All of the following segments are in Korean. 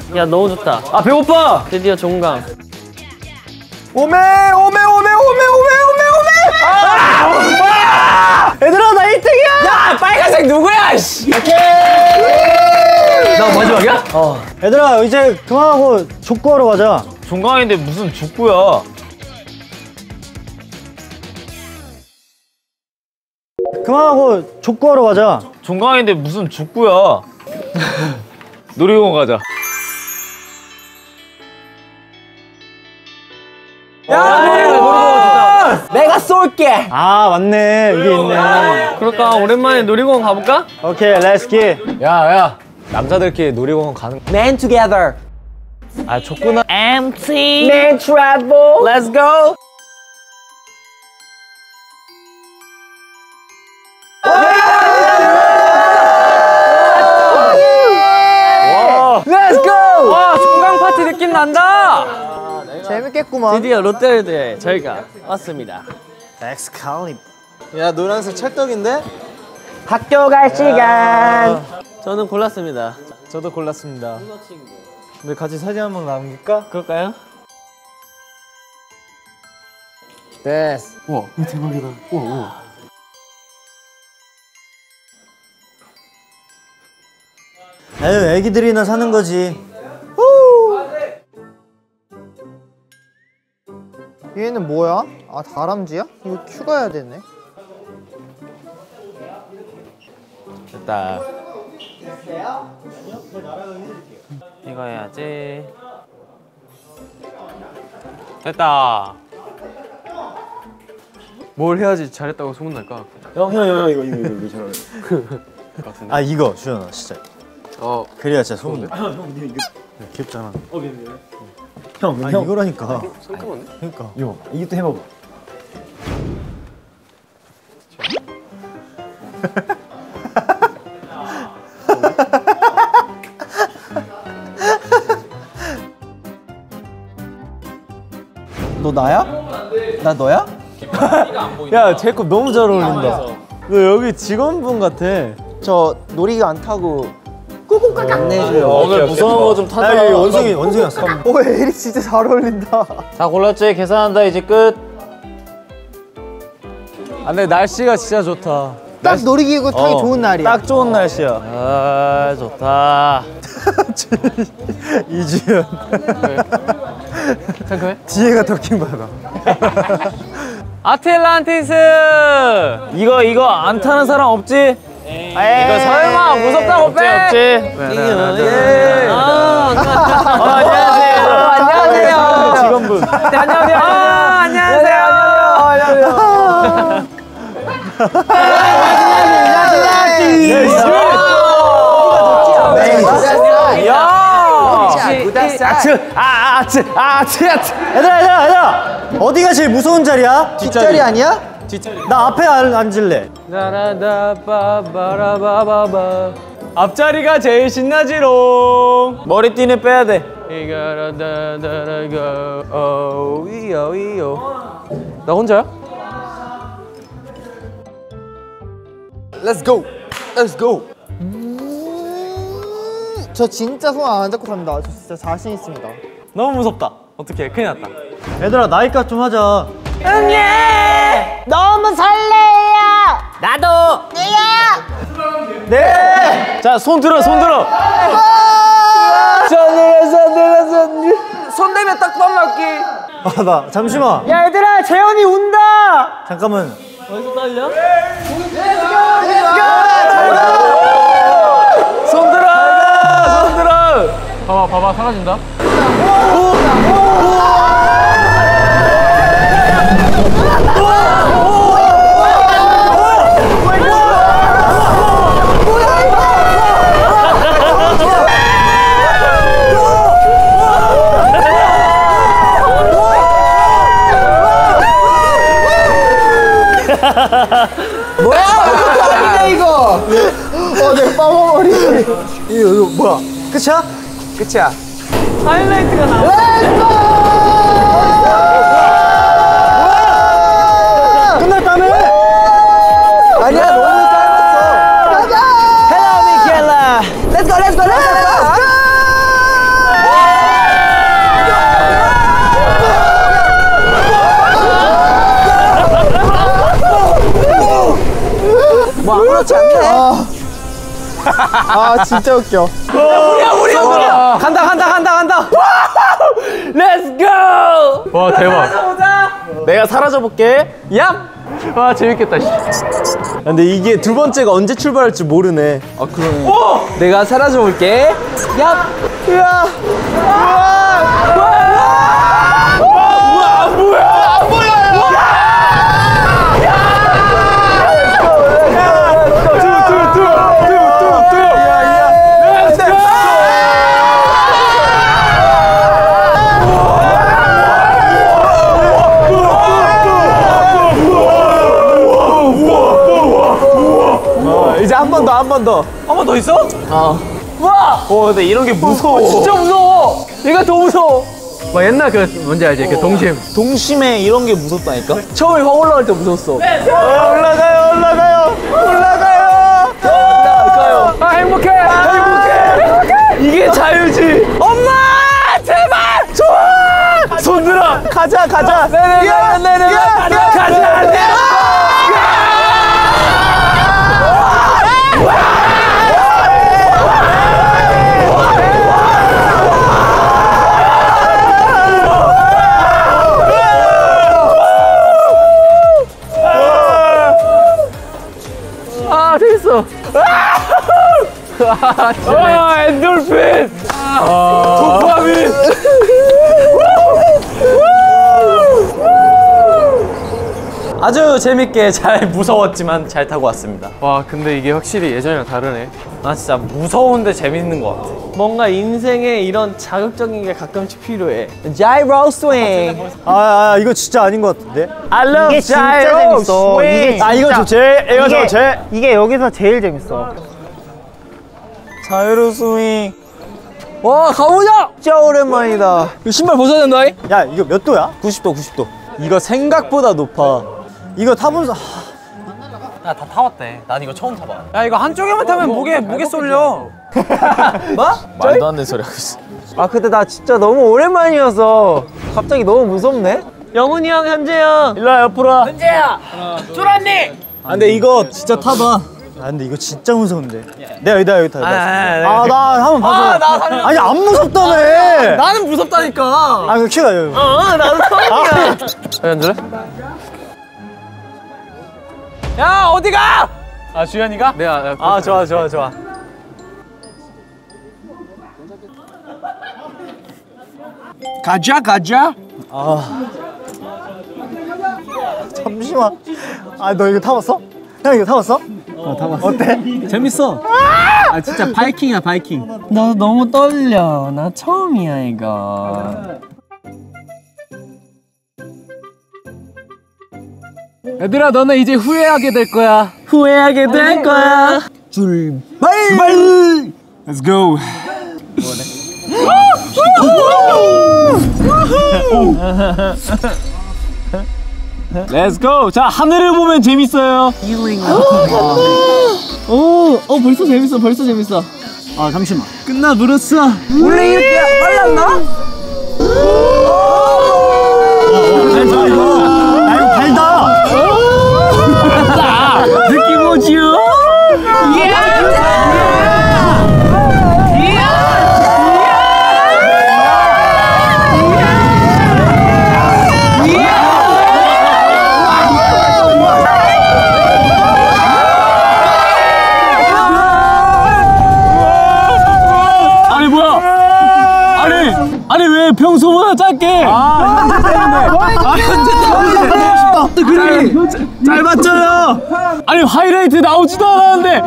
야 너무 좋다. 아 배고파. 드디어 종강. 오메. 얘들아 나 1등이야. 야 빨간색 누구야? 씨. 오케이. 나 마지막이야? 얘들아 이제 그만하고 족구하러 가자. 종강인데 무슨 족구야? 그만하고 족구하러 가자. 종강인데 무슨 족구야? 놀이공원 가자. 야, 내가 쏠게. 아 맞네 이게 있네. 그럴까 오랜만에 놀이공원 가볼까? 오케이 렛츠 기. 야 남자들끼리 놀이공원 가는 거. Man together. 아 족구는 empty. Man travel. Let's go. Let's go. 와 종강 파티 느낌 난다. 재밌겠구만. 드디어 롯데월드에 저희가 왔습니다. 엑스칼리버. 야 노란색 찰떡인데? 학교 갈 시간. 저는 골랐습니다. 저도 골랐습니다. 우리 같이 사진 한번 남길까? 그럴까요? 됐어. 우와 이거 대박이다. 우와. 에휴 애기들이나 사는 거지. 얘는 뭐야? 아 다람쥐야? 이거 큐가야 되네. 됐다. 이거 해야지. 됐다. 뭘 해야지 잘했다고 소문날까? 형 이거 잘하네. 아 이거 주현아 진짜. 그래야 진짜 소문. 형 이거 귀엽잖아. 미안해. 형 이거라니까. 손톱은? 그러니까. 이거 이것도 해봐봐. 너 나야? 나 너야? 야, 제컵 너무 잘 어울린다. 너 여기 직원분 같아. 저 놀이기 안 타고 꾹꾹 안 내줘요. 오늘 무서운 거 좀 타자. 야, 여기 원숭이 왔어. 오 에리 진짜 잘 어울린다. 다 골랐지? 계산한다 이제 끝. 아 근데 날씨가 진짜 좋다. 딱 놀이기구 타기 좋은 날이야. 딱 좋은 날씨야. 아 좋다. 이주연. 상큼해? 뒤에가 더킹 받아. 아틀란티스. 이거 안 타는 사람 없지? 이거 설마 무섭다고 빼? 없지. 안녕하세요. 직원분. 안녕하세요. 안녕하세요. 얘들아 어디가 제일 무서운 자리야? 뒷자리 아니야? 나 앞에 앉을래. 앞자리가 제일 신나지롱. 머리띠는 빼야 돼. 나 혼자야? Let's go. Let's go. 저 진짜 손 안 잡고 갑니다. 저 진짜 자신 있습니다. 너무 무섭다. 어떡해, 큰일 났다. 얘들아 나이값 좀 하자. 너무 설레요. 나도. 네. 자, 손 들어, 손 들어. 손 대면 딱밤 맞기. 아 나 잠시만. 야 얘들아 재현이 운다. 잠깐만. 어디서 떨려? 손 들어. 손 들어. 봐봐, 사라진다. 뭐야? 아니네 이거. 내 빠머머리. 이거 뭐야? 끝이야? 끝이야. 하이라이트가 나와. 끝났다며? 아니야 너무 짧았어. 가자. Hello, Michaela. Let's go. Let's go. Let's go. 아 진짜 웃겨. 우리야. 간다. Let's go. 와 대박. 내가 사라져 볼게. 얍. 와 재밌겠다. 근데 이게 두 번째가 언제 출발할지 모르네. 아 그러네. 내가 사라져 볼게. 얍. 으아. 이제 한 번 더. 한 번 더 있어? 와! 근데 이런 게 무서워. 진짜 무서워. 얘가 더 무서워. 막 옛날 그 뭔지 알지? 그 동심. 동심에 이런 게 무섭다니까? 처음에 확 올라갈 때 무서웠어. 올라가요. 아 행복해. 이게 자유지. 엄마 제발 좋아. 손 들어. 가자. 내려. 가자. 아 됐어. 아 엔돌핀. 도파민. 아주 재밌게 잘 무서웠지만 잘 타고 왔습니다. 와 근데 이게 확실히 예전이랑 다르네. 나 진짜 무서운데 재밌는 것 같아. 뭔가 인생에 이런 자극적인 게 가끔씩 필요해. 자이로 스윙. 아 이거 진짜 아닌 것 같은데? I love 이게 진짜 gyro 재밌어. swing. 이게 아 이거 좋지. 이게 여기서 제일 재밌어. 자유로 스윙. 와 가보자. 진짜 오랜만이다. 이거 신발 벗어야 된다. 야 이거 몇 도야? 90도. 이거 생각보다 높아. 이거 타면서 야 다 타봤대. 난 이거 처음 타봐. 야 이거 한쪽에만 타면 무게 쏠려. 뭐? 말도 안 되는 소리 하고 있어. 아 근데 나 진짜 너무 오랜만이어서 갑자기 너무 무섭네. 영훈이 형, 현재 형. 일로 와 옆으로 와. 현재야. 쫄았니? 아 근데 이거 진짜 타봐. 아 근데 이거 진짜 무서운데. 내가 여기 타. 나 한번 봐줘. 나 살려. 아니 안 무섭다며. 나는 무섭다니까. 아 그 키가 여기. 나도 처음이야. 현재? 야 어디 가? 아 주현이가? 내가 아 좋아. 가자. 잠시만. 아 너 이거 타봤어? 형 이거 타봤어? 타봤어. 어때? 재밌어. 아 진짜 바이킹이야 바이킹. 나 너무 떨려. 나 처음이야 이거. 얘들아 너는 이제 후회하게 될 거야. 출발. Let's go. Let's go. 자 하늘을 보면 재밌어요. 벌써 재밌어. 아 잠시만. 끝나 버렸어. 원래 이렇게 빨랐나? 아 이거 발다. 느낌 오지요? 아니 왜 평소보다 짧게? 짧았잖아. 아니 하이라이트 나오지도 않았는데.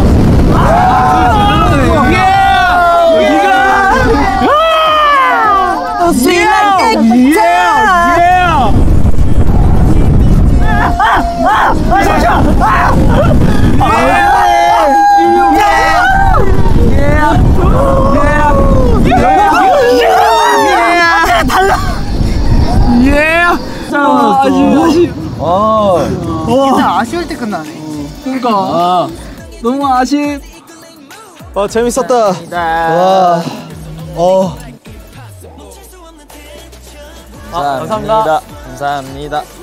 진짜 아쉬울 때 끝나네. 그러니까 너무 아쉽. 재밌었다. 와. 감사합니다.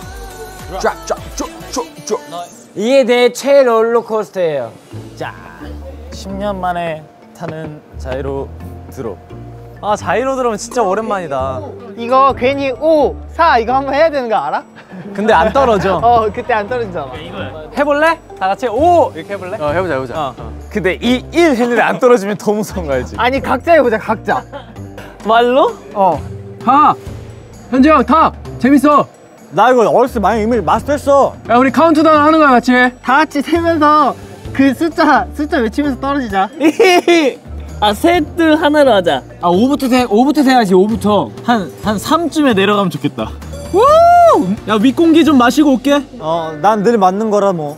이게 내 최 롤러코스터예요. 자, 10년 만에 타는 자이로 드롭. 아 자이로 들으면 진짜 오랜만이다. 이거 괜히 5, 4 이거 한번 해야 되는 거 알아? 근데 안 떨어져. 그때 안 떨어지잖아. 해볼래? 다 같이 5 이렇게 해볼래? 해보자. 근데 이 1 했는데 안 떨어지면 더 무서운 거 알지? 아니 각자 해보자 각자. 말로? 타! 현지 형 타! 재밌어! 나 이거 어렸을 때 많이 이미 마스터했어. 야 우리 카운트다운 하는 거야 같이. 다 같이 세면서 그 숫자 외치면서 떨어지자. 아 세트 하나로 하자. 아 5부터 세야지. 5부터 한 3쯤에 내려가면 좋겠다. 야 윗공기 좀 마시고 올게. 난 늘 맞는 거라 뭐.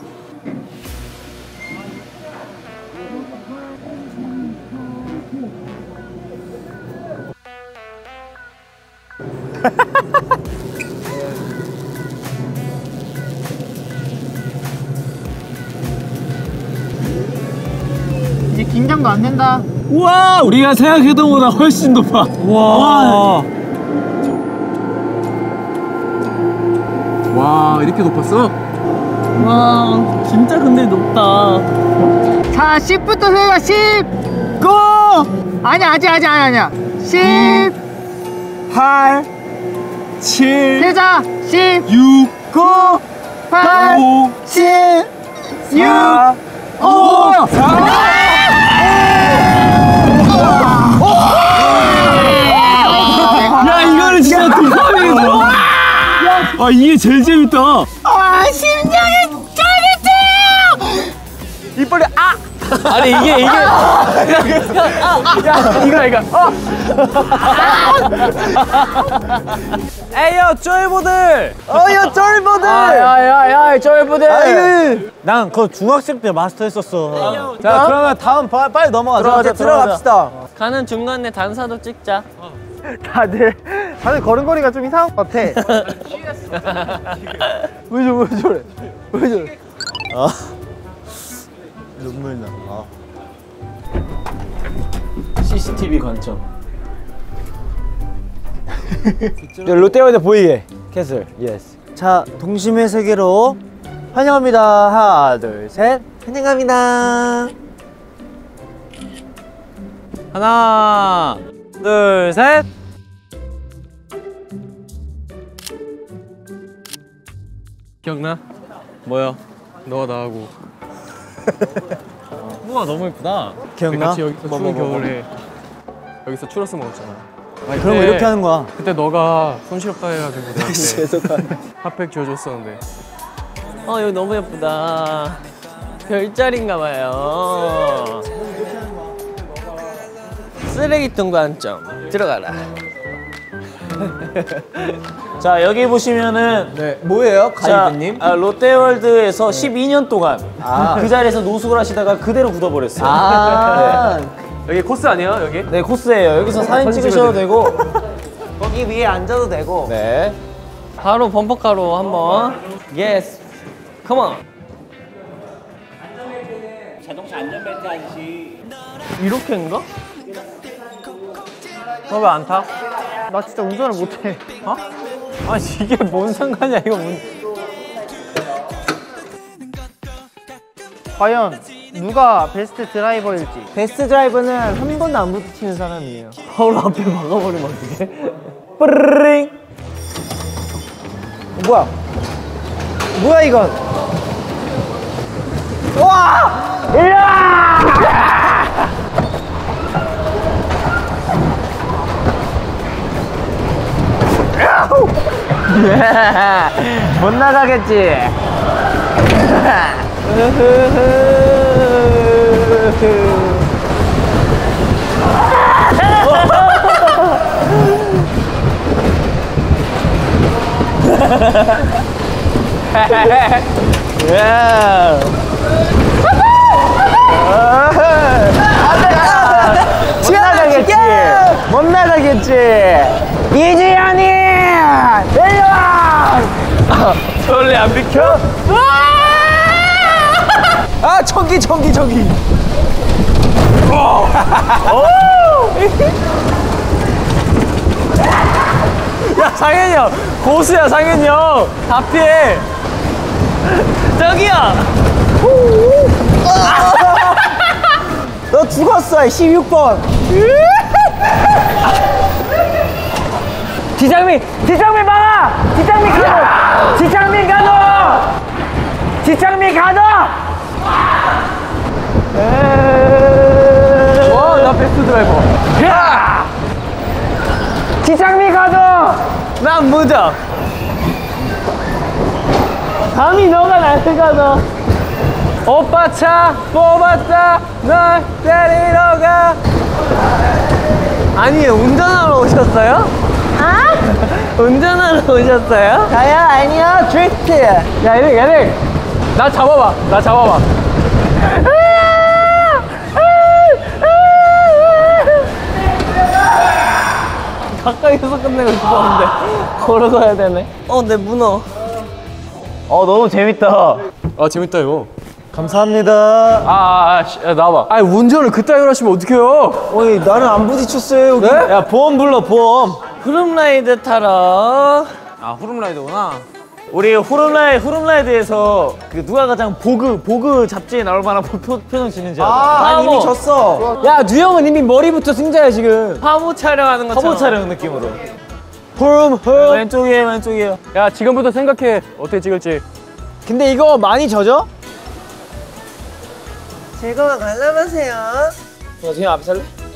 이제 긴장도 안 된다. 우와 우리가 생각했던 것보다 훨씬 높아. 와. 와 이렇게 높았어? 와 진짜 근데 높다. 자 10부터 세자. 10 고! 아니야 10 8 7 세자. 10 6 9 8 5 7 6 5 야 이거는 진짜 도파민이죠. 아 이게 제일 재밌다. 아 심장이 쫄깃해요. 이빨이 아니 이게 이거 에이요 쫄보들. 어여 쫄보들. 야야야 쫄보들. 난 그거 중학생 때 마스터했었어. 자 그러면 다음 빨리 넘어가자. 들어갑시다. 가는 중간에 단사도 찍자. 다들 걸음걸이가 좀 이상한 것 같아. 왜 저래? 눈물 나. CCTV 관점. 롯데월드 보이게 캐슬. 예스. 자, 동심의 세계로 환영합니다. 하나, 둘, 셋. 환영합니다. 하나 둘 셋. 기억나? 뭐야? 너가 나하고 우와 너무 예쁘다. 기억나? 같이 여기서 추운 겨울에 여기서 추러스 먹었잖아. 아니, 그런 거 이렇게 하는 거야. 그때 너가 손시렵다 해가지고 나한테 핫팩 줘줬었는데. 여기 너무 예쁘다. 별자리인가 봐요. 쓰레기통 관점 들어가라. 자, 여기 보시면은 네 뭐예요 가이드님? 롯데월드에서 12년 동안 그 자리에서 노숙을 하시다가 그대로 굳어버렸어요. 네. 여기 코스 아니야 여기? 네, 코스예요. 여기서 사진 찍으셔도 되고 거기 위에 앉아도 되고. 네. 바로 범퍼카로 한번. 예스. 컴온. 자동차 안전벨트 아저씨. 이렇게인가? 왜 안 타? 나 진짜 운전을 못해. 아니 이게 뭔 상관이야 이거 과연 누가 베스트 드라이버일지. 베스트 드라이버는 한 번도 안 부딪히는 사람이에요. 바로 앞에 막아버리면 어떡해? 뿌르르링. 뭐야 이건? 못 나가겠지. 못 나가겠지. 이지연이 내려와. 원래 안 비켜? 아 저기 야 상현이 형 고수야 상현이 형 다 피해. 저기요. 너 죽었어 16번. 지창민 막아. 지창민 가도. 지창민 가도. 와나 베스트 드라이버. 야! 지창민 가도. 난 무적. 감히 너가 나를 가도. 오빠 차 뽑았다 널 데리러 가. 아니 운전하러 오셨어요? 아? 운전하러 오셨어요? 나야 아니야 드리프트. 야 얘네 나 잡아봐. 가까이서 끝내고 싶었는데 걸어가야 되네. 내 문어. 너무 재밌다. 아 재밌다 이거. 감사합니다. 야, 나와봐. 아니 운전을 그따위로 하시면 어떡해요? 어이 나는 안 부딪혔어요 여기. 네? 야 보험 불러 보험. 후룸라이드 타러. 후룸라이드구나. 우리 후룸라이드에서 그 누가 가장 보그 잡지에 나올 만한 표정 짓는지 알아? 난 이미 졌어. 야 누형은 이미 머리부터 승자야 지금. 화보 촬영하는 것처럼. 화보 촬영 느낌으로. 왼쪽이에요. 야 지금부터 생각해. 어떻게 찍을지. 근데 이거 많이 젖어? 제가 관람하세요. 너 지금 앞에 살래?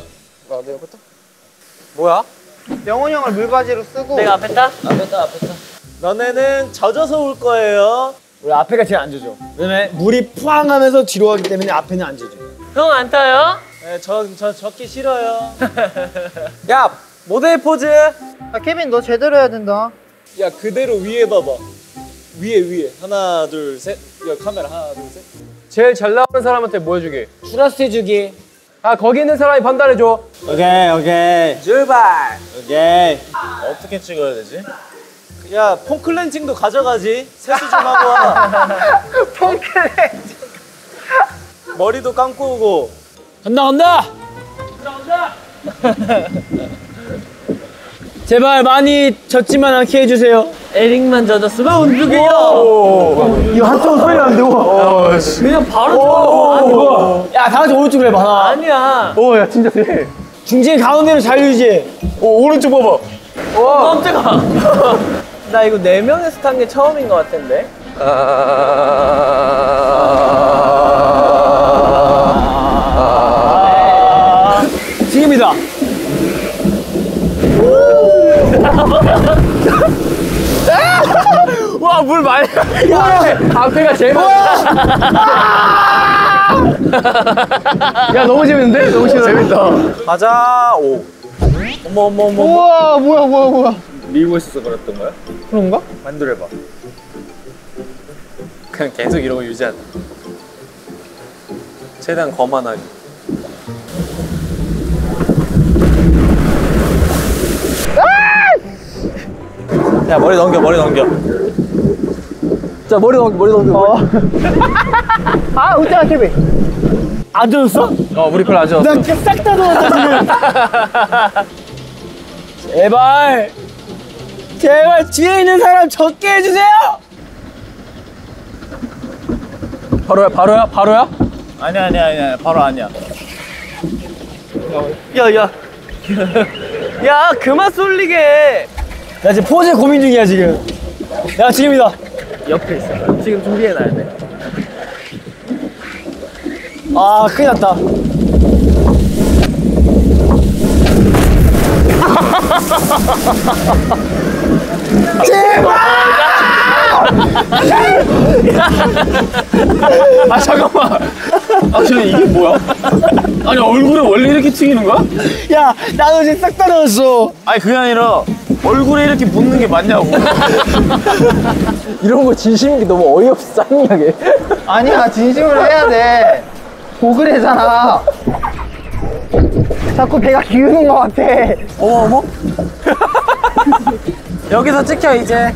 뭐야? 영훈이 형을 물바지로 쓰고. 내가 앞에 타? 너네는 젖어서 올 거예요. 우리 앞에가 제일 안 젖어. 왜냐면 물이 푸앙하면서 뒤로 가기 때문에 앞에는 안 젖어. 형 안 타요? 네, 저 젖기 싫어요. 야 모델 포즈. 아 케빈 너 제대로 해야 된다. 야 그대로 위에 봐봐. 위에 하나 둘 셋. 야 카메라 하나 둘 셋. 제일 잘 나오는 사람한테 뭐 해주기? 추라스 해주기. 거기 있는 사람이 판단해줘. 오케이. 출발. 오케이. 어떻게 찍어야 되지? 야, 폼 클렌징도 가져가지. 세수 좀 하고 와. 폼 클렌징. 머리도 감고 오고. 간다. 제발 많이 젖지만 않게 해주세요. 에릭만 젖었으면 움직여. 이거 한쪽은 소리 안 되고. 그냥 바로 줘. 야, 다 같이 오른쪽으로 해봐. 하나. 아니야. 야, 진짜 돼. 중진 가운데로 잘 유지해. 오른쪽 봐봐. 깜짝아. 나 이거 4명에서 탄 게 처음인 것 같은데. 지금이다. 와, 물 많이. 앞에가 제일 야, 너무 재밌는데? 너무 재밌다. 가자. 오. 어머. 우와, 뭐야. 밀고 있어서 그랬던 거야? 그런가? 만들어봐. 그냥 계속 이러고 유지하자. 최대한 거만하게. 야, 머리 넘겨. 자, 머리 넘겨. 아, 웃잖아, 케빈. 안 젖었어? 우리 편 안 젖었어. 나싹다 젖었어, 지금. 제발 뒤에 있는 사람 적게 해주세요. 바로야? 아니야. 바로 아니야. 야, 그만 쏠리게. 나 지금 포즈 고민 중이야, 지금. 야, 지금이다. 옆에 있어. 지금 준비해놔야 돼. 아, 큰일 났다. 아 잠깐만. 지금 이게 뭐야? 아니 얼굴에 원래 이렇게 튀기는 거야? 야, 나도 지금 싹 다 젖었어. 아니 그게 아니라 얼굴에 이렇게 묻는 게 맞냐고. 이런 거 진심인 게 너무 어이없어, 쌍이하게. 아니야, 진심으로 해야 돼. 보그레잖아. 자꾸 배가 기우는 것 같아. 어머. 여기서 찍혀, 이제.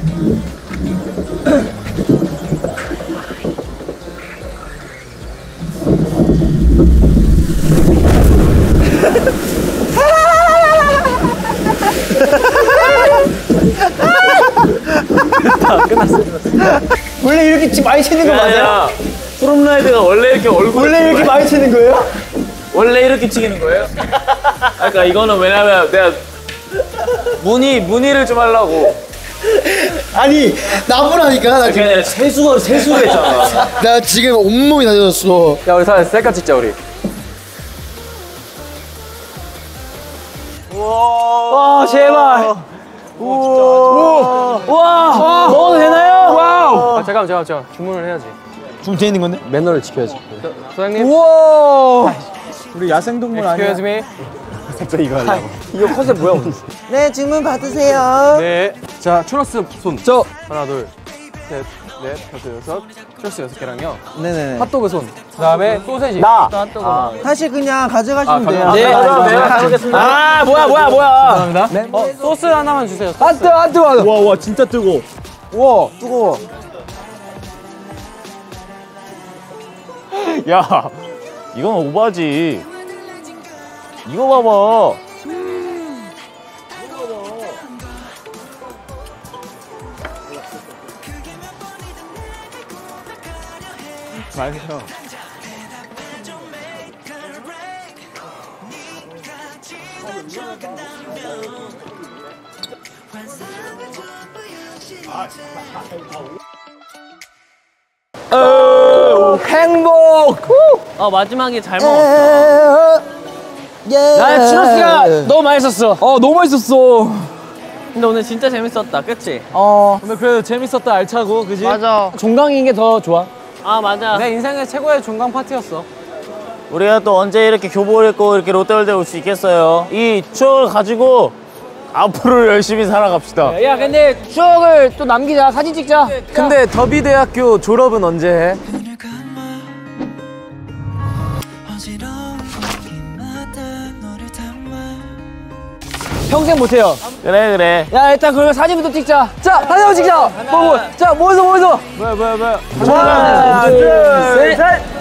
원래 이렇게 많이 치는 거 맞아요? 후룸라이드가 원래 이렇게 얼굴. 원래 이렇게 많이 치는 거예요? 원래 이렇게 튀기는 거예요? 그러니까 이거는 왜냐면 내가 무늬를 좀 하려고. 아니 나무라니까 나 그게 아니라 세수가 했잖아. 나 지금 온몸이 다 젖었어. 야 우리 사람 셀카 찍자 우리. 와 제발. 우와. 먹어도 되나요? 와우. 아, 잠깐만 주문을 해야지. 좀 돼 있는 건데? 매너를 지켜야지. 소장님. 우와. 우리 야생동물 아니야? Excuse me. 갑자기 이거 하려고. 이거 컨셉 뭐야? 네, 주문 받으세요. 네. 자 추러스 손. 저 하나 둘 셋 넷 다섯 여섯. 추러스 6개랑요. 네네네. 핫도그 손. 그다음에 소세지. 나. 또 핫도그. 사실 그냥 가져가시면 돼요. 네. 가져가겠습니다. 아 뭐야. 감사합니다. 네. 소스 하나만 주세요. 안 뜨거. 와 진짜 뜨거. 우와, 뜨거워. 야 이건 오바지. 이거 봐봐. 맛있어. 행복. 마지막에 잘 먹었어. 나 추러스가 너무 맛있었어. 너무 맛있었어. 근데 오늘 진짜 재밌었다. 그치? 근데 그래도 재밌었다, 알차고, 그지? 맞아. 종강인 게 더 좋아. 아 맞아. 내 인생의 최고의 종강 파티였어. 우리가 또 언제 이렇게 교복을 입고 이렇게 롯데월드에 올 수 있겠어요. 이 추억을 가지고 앞으로 열심히 살아갑시다. 야 근데 추억을 또 남기자. 사진 찍자. 근데 더비대학교 졸업은 언제 해? 평생 못해요. 그래. 야 일단 그러면 사진부터 찍자. 자 사진 한번 찍자. 자 모여서. 뭐야. 하나 둘 셋.